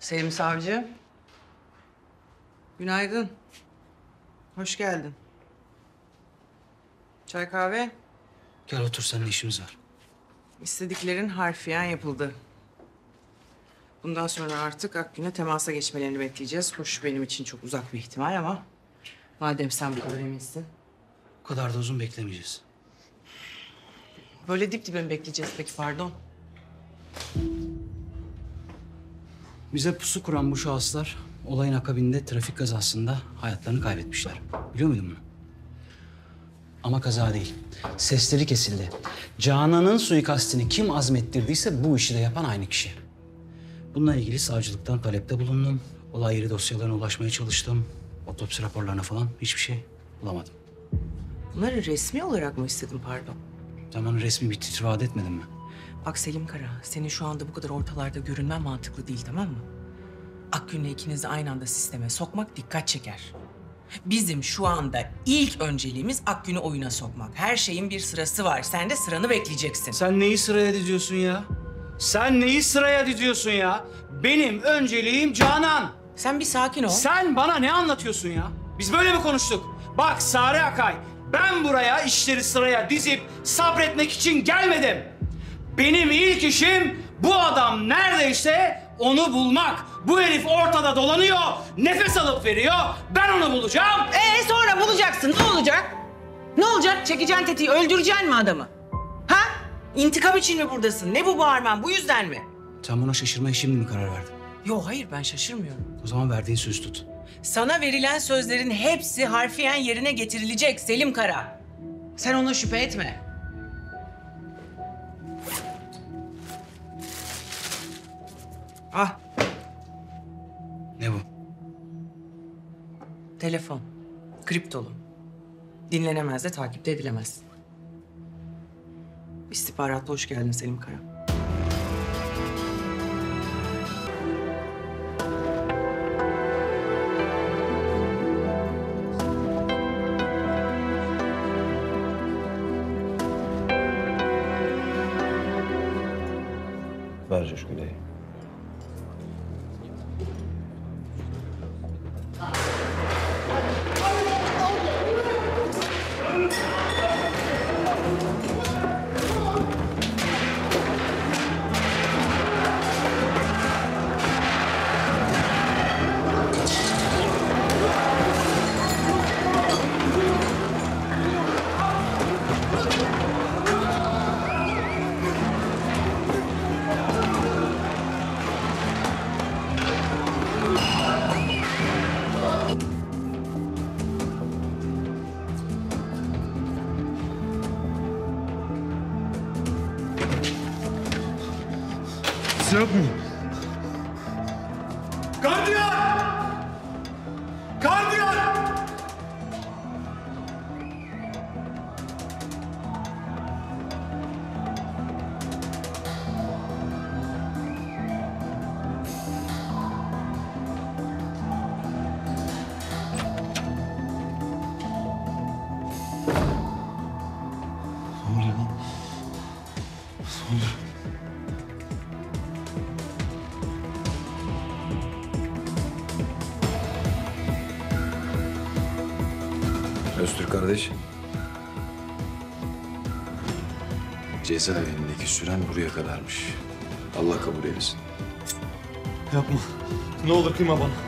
Selim Savcı. Günaydın. Hoş geldin. Çay kahve. Gel otur, seninle işimiz var. İstediklerin harfiyen yapıldı. Bundan sonra artık Akgün'e temasa geçmelerini bekleyeceğiz. Hoş benim için çok uzak bir ihtimal ama... madem sen bu kadar eminsin. O kadar da uzun beklemeyeceğiz. Böyle dip dibe mi bekleyeceğiz peki, pardon? Bize pusu kuran bu şahıslar olayın akabinde trafik kazasında hayatlarını kaybetmişler. Biliyor muydun bunu? Ama kaza değil. Sesleri kesildi. Canan'ın suikastini kim azmettirdiyse bu işi de yapan aynı kişi. Bununla ilgili savcılıktan talepte bulundum. Olay yeri dosyalarına ulaşmaya çalıştım. Otopsi raporlarına falan hiçbir şey bulamadım. Bunları resmi olarak mı istedin, pardon? Sen bana resmi bir titre vaat etmedin mi? Bak Selim Kara, senin şu anda bu kadar ortalarda görünmen mantıklı değil, tamam mı? Akgün'le ikinizi aynı anda sisteme sokmak dikkat çeker. Bizim şu anda ilk önceliğimiz Akgün'ü oyuna sokmak. Her şeyin bir sırası var. Sen de sıranı bekleyeceksin. Sen neyi sıraya diziyorsun ya? Sen neyi sıraya diziyorsun ya? Benim önceliğim Canan. Sen bir sakin ol. Sen bana ne anlatıyorsun ya? Biz böyle mi konuştuk? Bak Sare Akay, ben buraya işleri sıraya dizip sabretmek için gelmedim. Benim ilk işim bu adam neredeyse onu bulmak. Bu herif ortada dolanıyor, nefes alıp veriyor. Ben onu bulacağım. Sonra bulacaksın. Ne olacak? Ne olacak? Çekeceksin tetiği, öldüreceksin mi adamı? Ha? İntikam için mi buradasın? Ne bu bağırman? Bu yüzden mi? Sen buna şaşırmaya şimdi mi karar verdin? Yo, hayır, ben şaşırmıyorum. O zaman verdiğin söz tut. Sana verilen sözlerin hepsi harfiyen yerine getirilecek Selim Kara. Sen ona şüphe etme. Ah, Ne bu? telefon. Kriptolu. Dinlenemez de takip de edilemez. İstihbaratla hoş geldin Selim Kara. Ver Coşku Bey. Silah yapmayın. Gardiyan! Gardiyan! Ne oluyor lan? Ne oluyor? Öztürk kardeş. Cezaevindeki süren buraya kadarmış. Allah kabul eylesin. Yapma. Ne olur kıyma bana.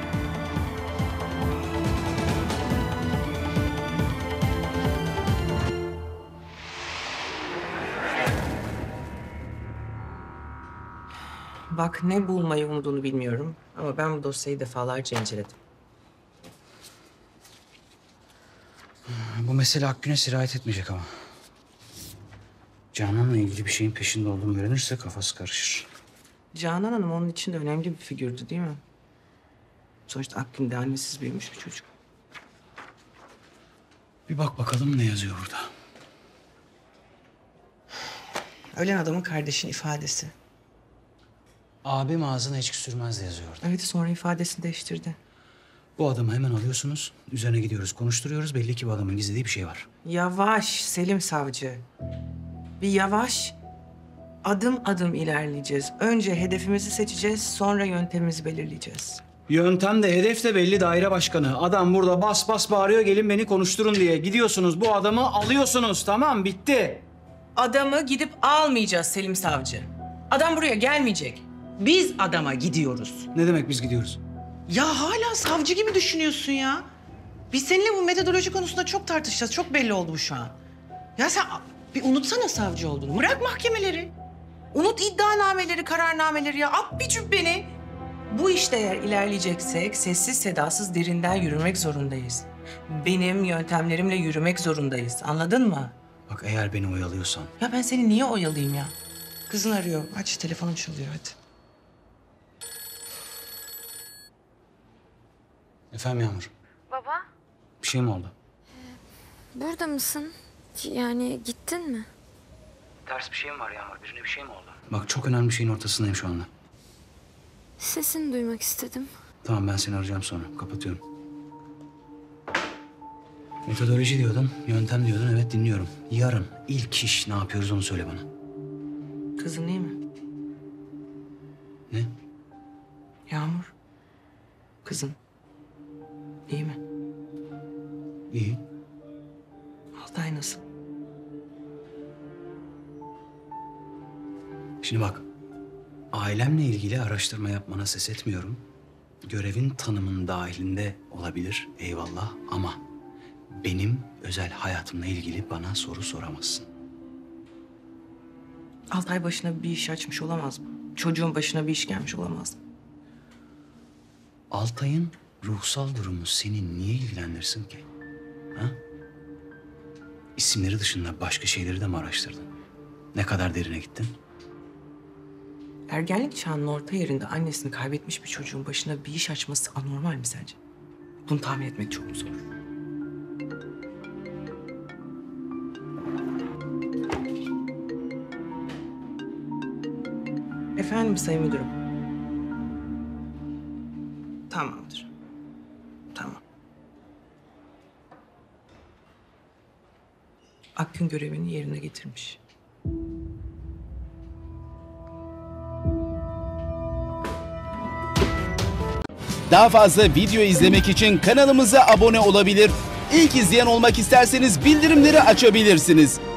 Bak, ne bulmayı umduğunu bilmiyorum ama ben bu dosyayı defalarca inceledim. Bu mesele Akgün'e sirayet etmeyecek ama. Canan'la ilgili bir şeyin peşinde olduğumu öğrenirse kafası karışır. Canan Hanım onun için de önemli bir figürdü, değil mi? Sonuçta Akgün de annesiz büyümüş bir çocuk. Bir bak bakalım ne yazıyor burada. Ölen adamın kardeşinin ifadesi. Abim ağzına içki sürmez de yazıyordu. Evet, sonra ifadesini değiştirdi. Bu adamı hemen alıyorsunuz, üzerine gidiyoruz, konuşturuyoruz. Belli ki bu adamın gizlediği bir şey var. Yavaş Selim Savcı. Bir yavaş. Adım adım ilerleyeceğiz. Önce hedefimizi seçeceğiz, sonra yöntemimizi belirleyeceğiz. Yöntem de hedef de belli daire başkanı. Adam burada bas bas bağırıyor gelin beni konuşturun diye. Gidiyorsunuz bu adamı alıyorsunuz, tamam bitti. Adamı gidip almayacağız Selim Savcı. Adam buraya gelmeyecek. Biz adama gidiyoruz. Ne demek biz gidiyoruz? Ya hala savcı gibi düşünüyorsun ya. Biz seninle bu metodoloji konusunda çok tartışacağız. Çok belli oldu bu şu an. Ya sen bir unutsana savcı olduğunu. Bırak mahkemeleri. Unut iddianameleri, kararnameleri ya. At bir cübbeni. Bu işte eğer ilerleyeceksek sessiz sedasız derinden yürümek zorundayız. Benim yöntemlerimle yürümek zorundayız. Anladın mı? Bak eğer beni oyalıyorsan Ya ben seni niye oyalayayım ya? Kızın arıyor. Aç, telefonum çalıyor hadi. efendim Yağmur, Baba, bir şey mi oldu? burada mısın? Yani gittin mi? Ters bir şey mi var Yağmur? Birine bir şey mi oldu? Bak çok önemli bir şeyin ortasındayım şu anda. Sesini duymak istedim. Tamam ben seni arayacağım sonra. Kapatıyorum. Metodoloji diyordun, yöntem diyordun. Evet dinliyorum. Yarın ilk iş ne yapıyoruz onu söyle bana. Kızın iyi mi? Ne? Yağmur. Kızın. İyi mi? İyi. Altay nasıl? Şimdi bak. Ailemle ilgili araştırma yapmana ses etmiyorum. Görevin tanımın dahilinde olabilir. Eyvallah ama benim özel hayatımla ilgili bana soru soramazsın. Altay başına bir iş açmış olamaz mı? Çocuğun başına bir iş gelmiş olamaz mı? Altay'ın ruhsal durumu seni niye ilgilendirsin ki? Ha? İsimleri dışında başka şeyleri de mi araştırdın? Ne kadar derine gittin? Ergenlik çağının orta yerinde annesini kaybetmiş bir çocuğun başına bir iş açması anormal mi sence? Bunu tahmin etmek çok mu zor? Efendim Sayın Müdürüm. Tamamdır. Tamam. Akgün görevini yerine getirmiş. Daha fazla video izlemek için kanalımıza abone olabilir. İlk izleyen olmak isterseniz bildirimleri açabilirsiniz.